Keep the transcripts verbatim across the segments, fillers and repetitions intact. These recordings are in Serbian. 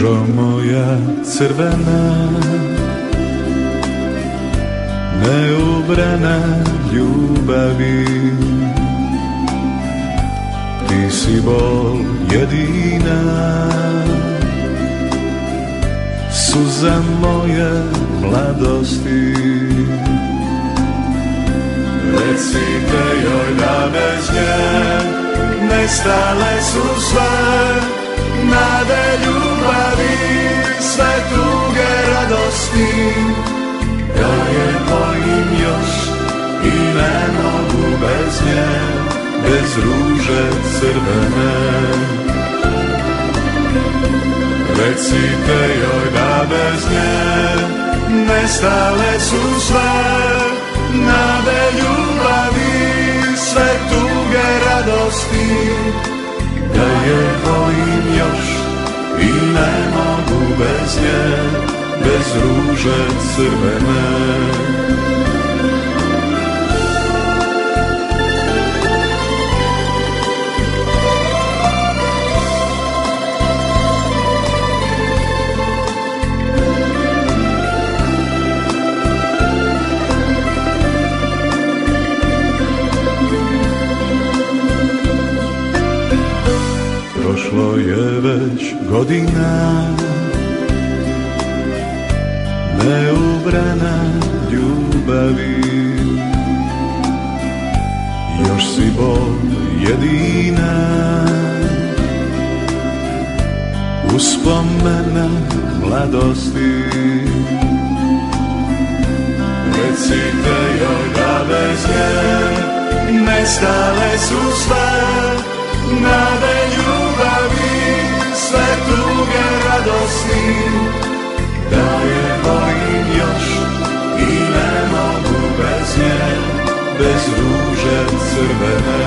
Ružo moja crvena, neubrana ljubavi, ti si bol jedina, suza moje mladosti. Recite joj da bez nje nestale su sve nade ljubavi, sve tuge radosti. Ja je volim još i ne mogu bez nje, bez ruže crvene. Recite joj da bez nje nestale su sve nade ljubavi, sve tuge radosti. Ja je volim još i ne mogu bez nje, bez ruže crvene. Prošlo je već godina, neubrana ljubavi, još si bol jedina, uspomena mladosti. Recite joj da bez nje nestale su sve nade ljubavi, sve tuge radosti. Da je volim još i ne mogu bez nje, bez ruže crvene.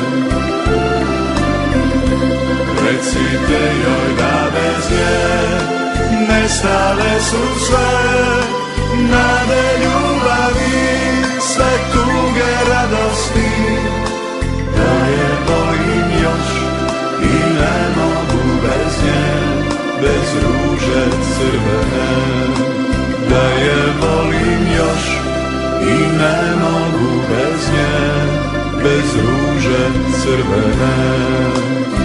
Recite joj da bez nje nestale su sve nade ljubavi, sve tuge radosti. Da je volim još i ne mogu bez nje, bez ruže crvene. Da je volim još i ne mogu bez nje, bez ruže crvene.